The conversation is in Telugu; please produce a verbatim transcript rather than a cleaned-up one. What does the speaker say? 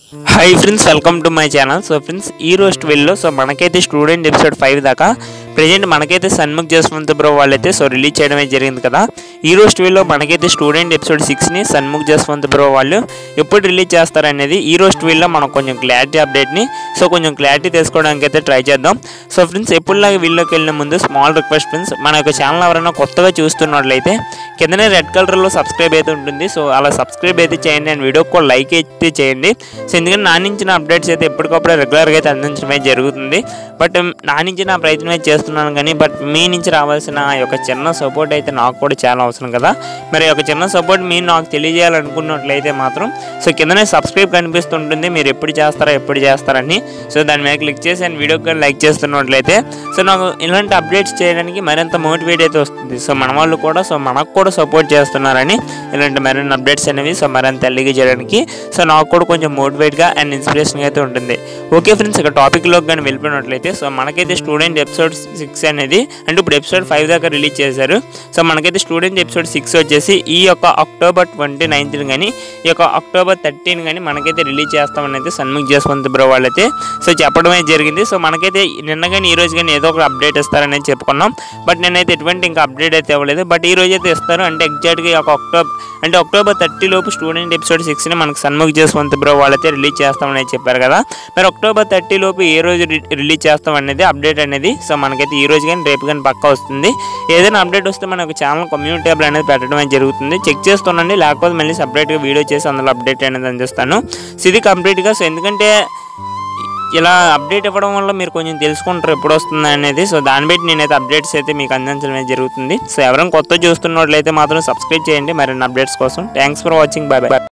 High friends welcome to my channel. So friends ई रोस्ट వీడియోలో సో మనకైతే స్టూడెంట్ ఎపిసోడ్ ఫైవ్ దాకా ప్రెజెంట్ మనకైతే సన్ముఖ్ జస్వంత్ బ్రో వాళ్ళైతే సో రిలీజ్ చేయడమే జరిగింది కదా। ఈ రోస్ట్ వీడియోలో మనకైతే స్టూడెంట్ ఎపిసోడ్ సిక్స్ ని సన్ముఖ్ జస్వంత్ బ్రో వాళ్ళు ఎప్పుడు రిలీజ్ చేస్తారు అనేది ఈ రోస్ట్ వీడియోలో మనం కొంచెం క్లారిటీ అప్డేట్ ని సో కొంచెం క్లారిటీ తెలుసుకోవడానికి అయితే ట్రై చేద్దాం। సో ఫ్రెండ్స్ ఎప్పుడులాగా వీడియోకి వెళ్ళే ముందు స్మాల్ రిక్వెస్ట్ ఫ్రెండ్స్, మన యొక్క ఛానల్ ఎవరైనా కొత్తగా చూస్తున్నట్లయితే కిందనే రెడ్ కలర్ లో సబ్స్క్రైబ్ అయితే ఉంటుంది, సో అలా సబ్స్క్రైబ్ అయితే చేయండి అండ్ వీడియోకి కూడా లైక్ అయితే చేయండి। సో ఎందుకంటే నా నుంచి నా అప్డేట్స్ అయితే ఎప్పటికప్పుడు రెగ్యులర్గా అయితే అందించడమే జరుగుతుంది। బట్ నా నుంచి నా ప్రయత్నం అయితే చేస్తున్నాను కానీ బట్ మీ నుంచి రావాల్సిన యొక్క చిన్న సపోర్ట్ అయితే నాకు కూడా చాలా అవసరం కదా। మరి ఒక చిన్న సపోర్ట్ మీరు నాకు తెలియజేయాలనుకున్నట్లయితే మాత్రం సో కిందనే సబ్స్క్రైబ్ కనిపిస్తుంటుంది, మీరు ఎప్పుడు చేస్తారా ఎప్పుడు చేస్తారని సో దాని మీద క్లిక్ చేసి అండ్ వీడియోకి లైక్ చేస్తున్నట్లయితే సో నాకు ఇలాంటి అప్డేట్స్ చేయడానికి మరింత మోటివేట్ అయితే వస్తుంది। సో మన వాళ్ళు కూడా సో మనకు కూడా సపోర్ట్ చేస్తున్నారని ఇలాంటి మరిన్ని అప్డేట్స్ అనేవి సో మరింత తెలియ చేయడానికి సో నాకు కూడా కొంచెం మోటివేట్గా అండ్ ఇన్స్పిరేషన్ అయితే ఉంటుంది। ఓకే ఫ్రెండ్స్, ఇక టాపిక్లోకి కానీ వెళ్ళిపోయినట్లయితే సో మనకైతే స్టూడెంట్ ఎపిసోడ్ సిక్స్ అనేది అంటే ఇప్పుడు ఎపిసోడ్ ఫైవ్ దాకా రిలీజ్ చేశారు। సో మనకైతే స్టూడెంట్ ఎపిసోడ్ సిక్స్ వచ్చేసి ఈ యొక్క అక్టోబర్ ట్వంటీ నైన్త్ కానీ ఈ యొక్క అక్టోబర్ థర్టీన్ కానీ మనకైతే రిలీజ్ చేస్తామని అయితే సన్ముఖ్ జస్వంత్ బ్రో వాళ్ళైతే సో చెప్పడమే జరిగింది। సో మనకైతే నిన్న కానీ ఈ రోజు కానీ ఏదో ఒక అప్డేట్ ఇస్తారని చెప్పుకున్నాం, బట్ నేనైతే ఎటువంటి ఇంకా అప్డేట్ అయితే ఇవ్వలేదు। బట్ ఈ రోజు అయితే ఇస్తారు అంటే ఎగ్జాక్ట్గా ఒక అక్టోబర్ అంటే అక్టోబర్ థర్టీ లోపు స్టూడెంట్ ఎపిసోడ్ సిక్స్ని మనకు సన్ముఖ్ జస్వంత్ బ్రో వాళ్ళైతే రిలీజ్ చేస్తామని చెప్పారు కదా। మరి అక్టోబర్ థర్టీ లోపు ఏ రోజు రిలీజ్ చేస్తాం అనేది అప్డేట్ అనేది సో మనకైతే ఈ రోజు కానీ రేపు కానీ పక్కా వస్తుంది। ఏదైనా అప్డేట్ వస్తే మనకు ఛానల్ కమ్యూనిటీ ట్యాబ్ అనేది పెట్టడం అనేది జరుగుతుంది, చెక్ చేస్తుండండి, లేకపోతే మళ్ళీ సపరేట్గా వీడియో చేసి అందులో అప్డేట్ అనేది అందిస్తాను। సో ఇది కంప్లీట్గా సో ఎందుకంటే ఇలా అప్డేట్ ఇవ్వడం వల్ల మీరు కొంచెం తెలుసుకుంటారు ఎప్పుడు వస్తుంది అనేది, సో దాన్ని బట్టి నేనైతే అప్డేట్స్ అయితే మీకు అందించడం జరుగుతుంది। సో ఎవరైనా కొత్త చూస్తున్నట్లయితే మాత్రం సబ్స్క్రైబ్ చేయండి మరిన్ని అప్డేట్స్ కోసం। Thanks for watching, bye bye.